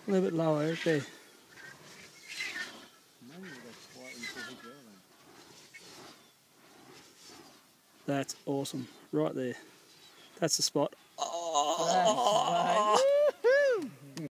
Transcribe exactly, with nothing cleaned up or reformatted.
A little bit lower, right there. That's awesome. Right there. That's the spot. Oh!